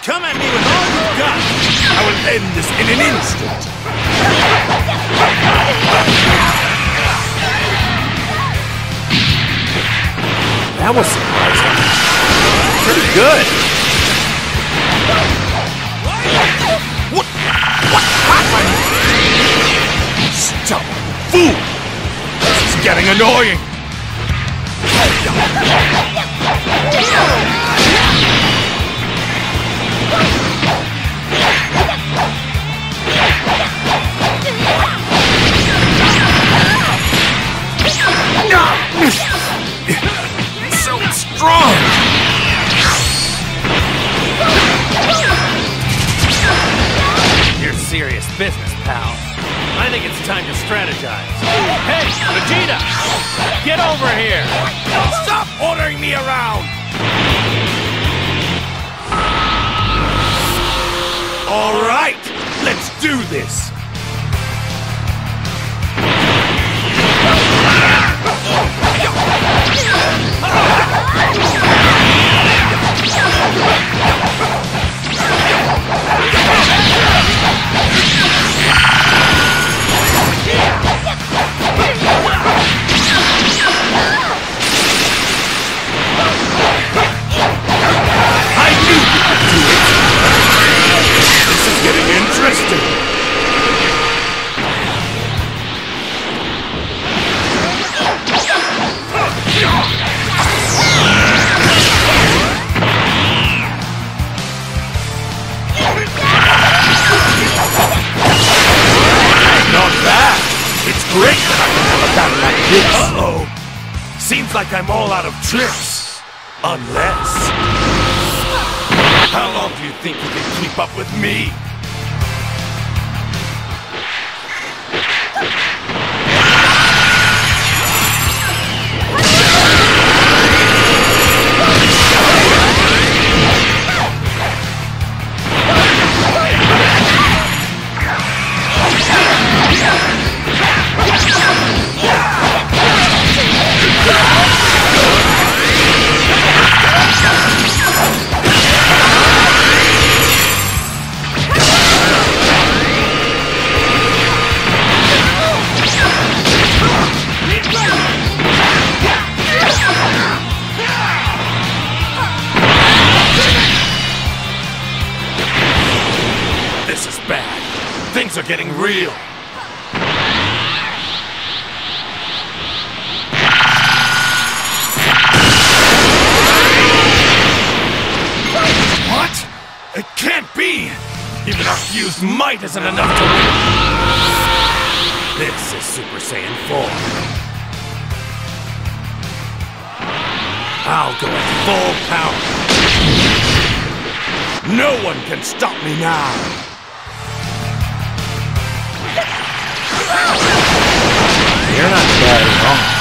Come at me with all you've got! I will end this in an instant! That was surprising. Pretty good. What happened? Stop, fool! This is getting annoying. So strong! You're serious business, pal. I think it's time to strategize. Hey, Vegeta! Get over here! Stop ordering me around! All right, let's do this! I knew you could do it! This is getting interesting! Not bad! It's great that I can have a battle like this! Uh-oh! Seems like I'm all out of tricks! Unless... How long do you think you can keep up with me? This is bad. Things are getting real. What? It can't be! Even our fused might isn't enough to win. This is Super Saiyan 4. I'll go at full power. No one can stop me now. You're not bad at all.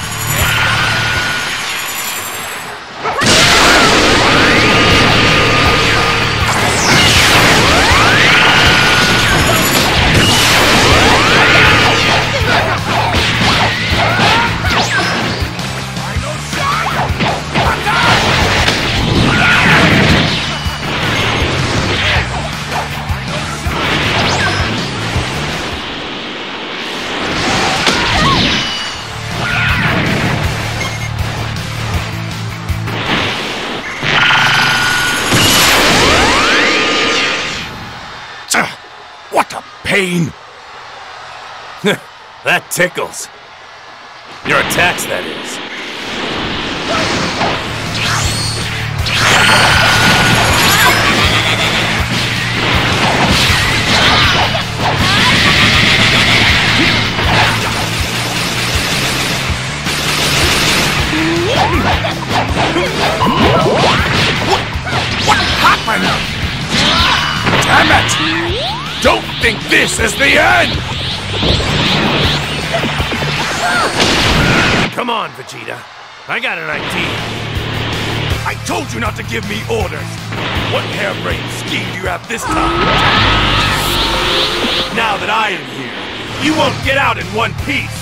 What a pain! That tickles. Your attacks, that is. What happened? Damn it! Don't think this is the end! Come on, Vegeta. I got an idea. I told you not to give me orders. What harebrained scheme do you have this time? Now that I am here, you won't get out in one piece.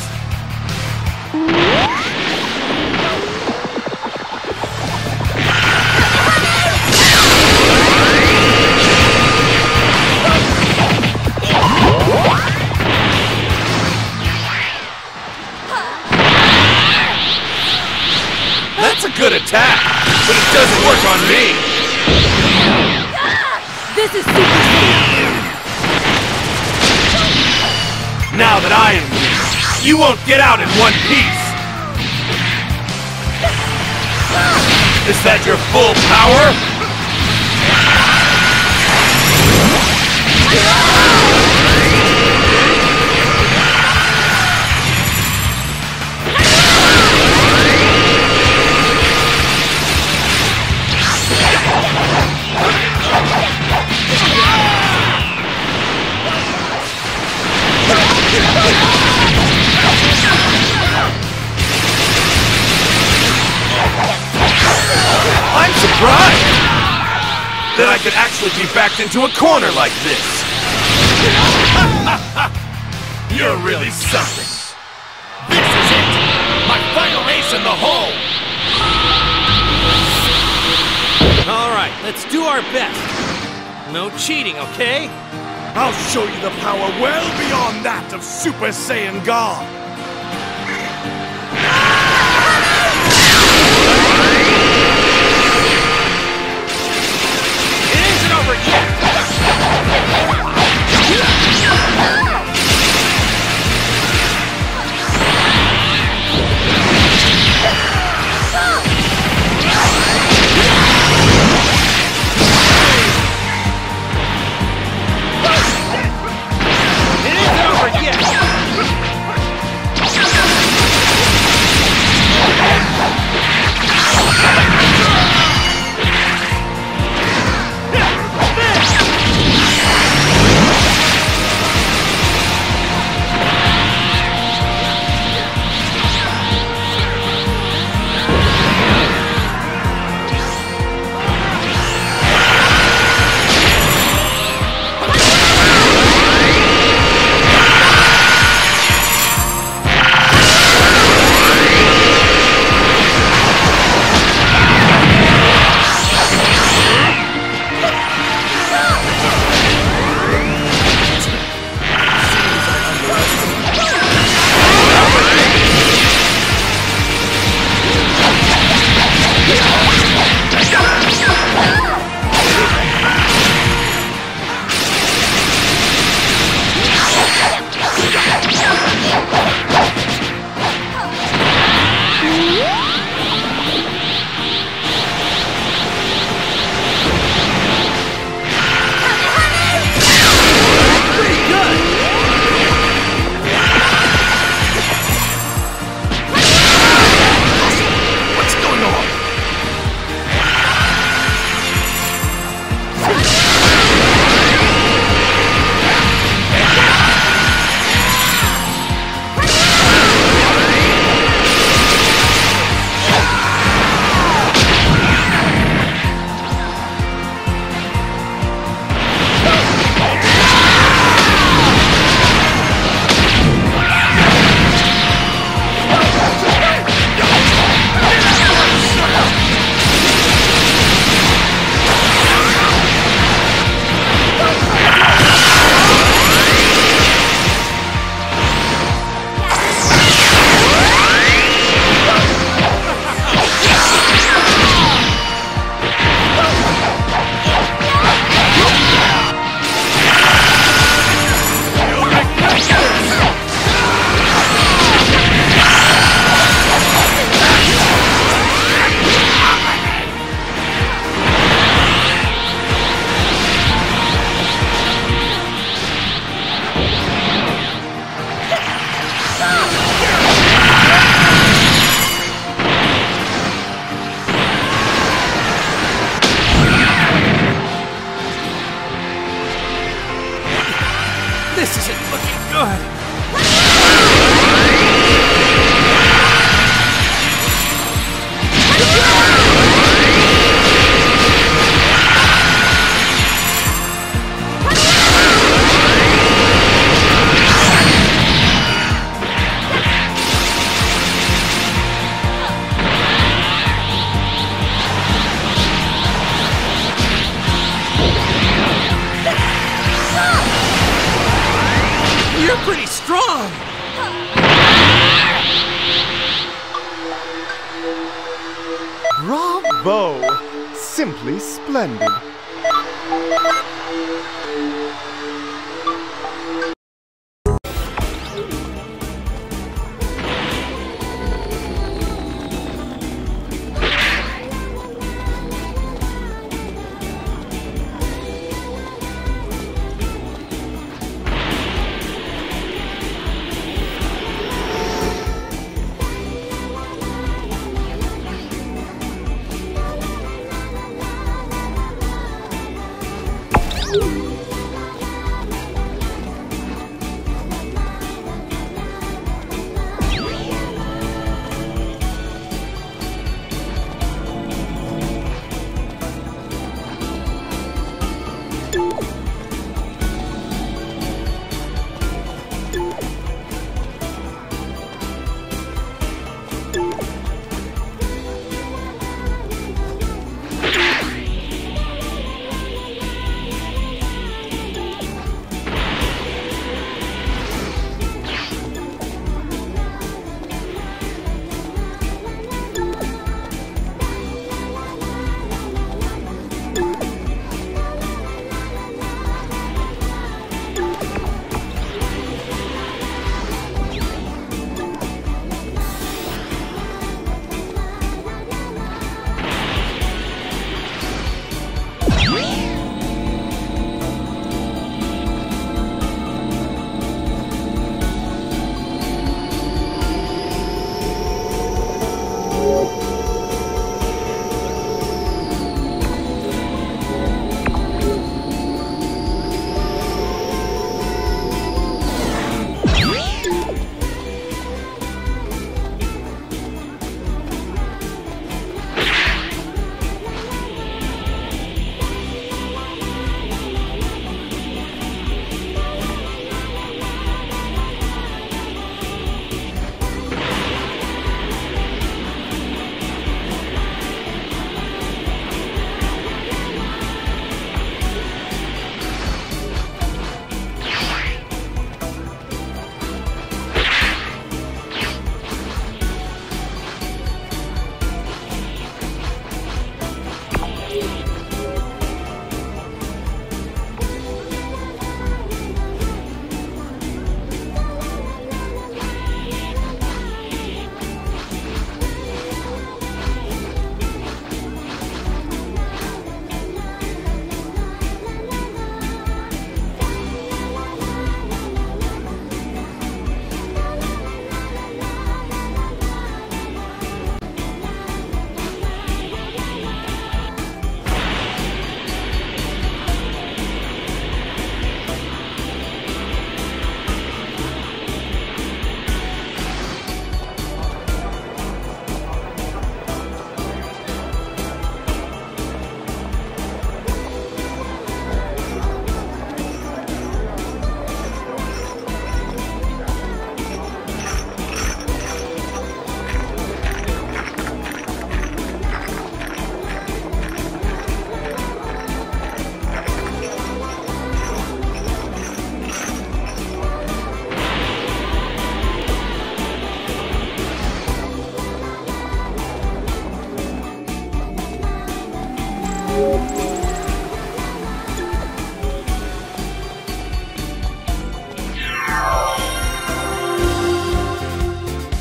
attack, but it doesn't work on me! This is Super Saiyan! Now that I am here, you won't get out in one piece! Is that your full power? I'm surprised that I could actually be backed into a corner like this. You're really something. This is it! My final ace in the hole! Alright, let's do our best. No cheating, okay? I'll show you the power well beyond that of Super Saiyan God! It isn't over yet! This isn't looking good. You're pretty strong! Right! bow. Simply splendid.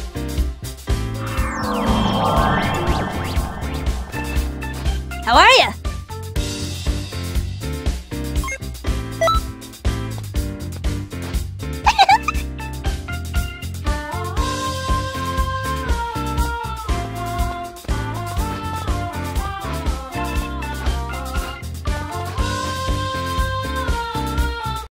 How are ya?